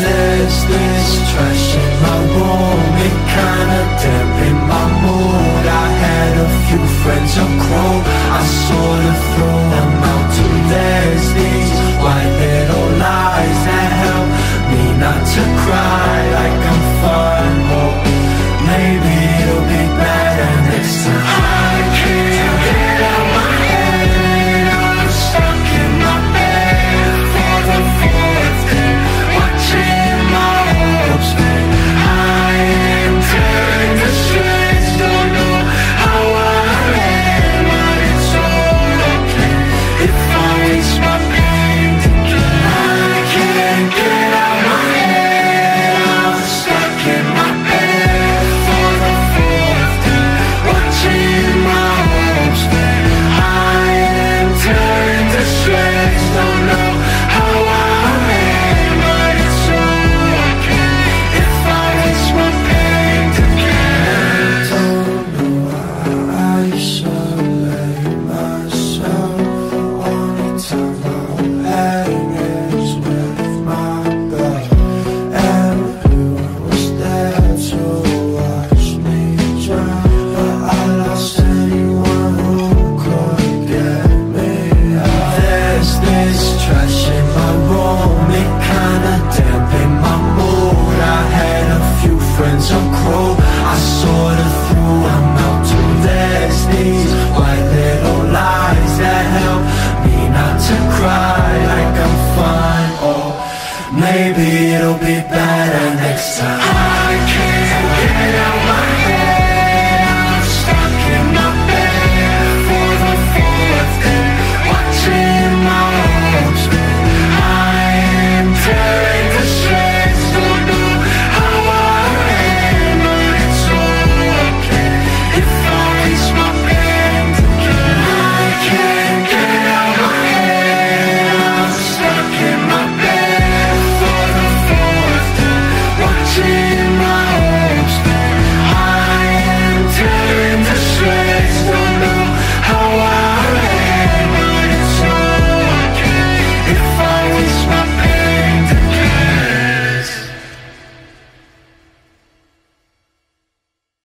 There's this trash in my room, it kinda dampened my mood. I had a few friends on crew, I sorta threw them out too. There's these white little lies that help me not to cry like I'm fine. Oh, maybe it'll be better next time. I can't get out my head, I'm stuck in my bed for the fourth day, watching my hopes fade. I am tearing to shreds, don't know how I am, but it's all okay if I waste my pain together. I can't get out my head, I'm stuck in my bed for the fourth day, watching my hopes fade. I am tearing to shreds, don't know how I am, but it's all okay if I waste my pain together. Don't know why I isolate myself. Only time I'll hang is with my bed. Everyone was there to watch me drown, but I lost anyone who could get me out. There's this trash in my room, it kinda dampened my mood. I had a few friends on crew, I sorta threw them out too. There's these white little lies that help me not to cry like I'm fine. Oh, maybe it'll be better next time. I can't